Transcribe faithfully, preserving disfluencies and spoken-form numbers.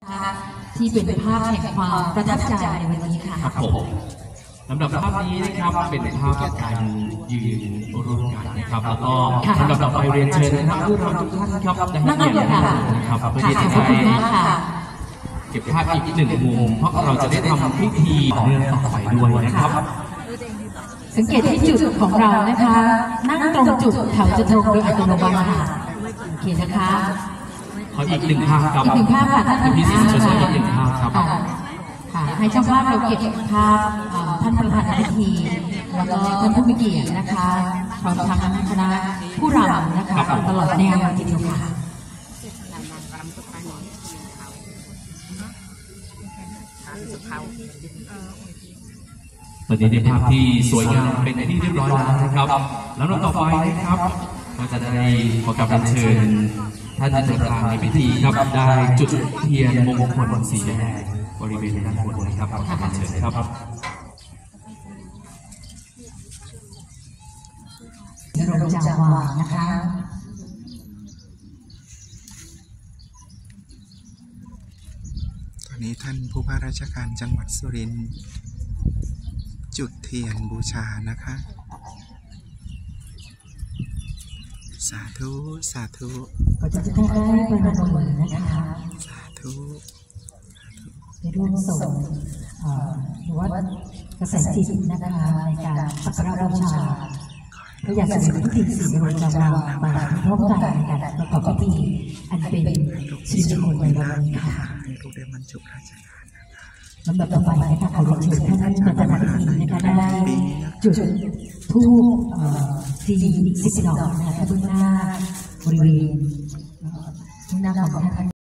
ที่เป็นภาพแห่งความประทับใจในวันนี้ค่ะครับผมลำดับภาพนี้นะครับเป็นภาพการยืนร่วมกันนะครับแล้วก็ลำดับต่อไปเรียนเชิญนะครับผู้นำทุกท่านครับนั่งลงค่ะนะครับเพื่อที่จะได้เก็บภาพอีกหนึ่งมุมเพราะเราจะได้ทำพิธีเนื่องต่อไปด้วยนะครับสังเกตที่จุดของเรานะคะนั่งตรงจุดแถวจะตรงโดยอัตโนมัติค่ะโอเคนะคะขออีกหนึ่งภาพครับอีกหนึ่งภาพค่ะท่านพิธีจะใช้อีกหนึ่งภาพครับค่ะให้ช่างภาพเราเก็บภาพท่านประธานพิธีแล้วก็ท่านผู้มีเกียรตินะคะพร้อมทั้งคณะผู้รำนะคะตลอดแนวทีเดียวค่ะวันนี้ในภาพที่สวยงามเป็นที่เรียบร้อยแล้วนะครับแล้วต่อไปนะครับก็จะได้ขอกราบเชิญท่านประธานในพิธีครับได้จุดเทียนมงคลสีแดงบริเวณด้านบนนะครับขอกราบเชิญครับเราจะวางนะคะตอนนี้ท่านผู้ว่าราชการจังหวัดสุรินทร์จุดเทียนบูชานะคะสาธุสาธุก็จะได้ประนมมือนะคะสาธุในร่วมส่งวัดกระแสจิตนะคะในการสักการะบูชาก็อยากจะเป็นพิธีสิ่งที่เราจะวางมาพร้อมกันในการประกอบพิธีอันเป็นสิริมงคลในวันนี้ค่ะให้ลูกได้บรรจุราชการลำดับต่อไปนะคะขอเรียนเชิญท่านประธานพิธีนะคะได้จุดธูปจีอีกสิบดอกนะคะเบื้องหน้าบริเวณเบื้องหน้าของท่าน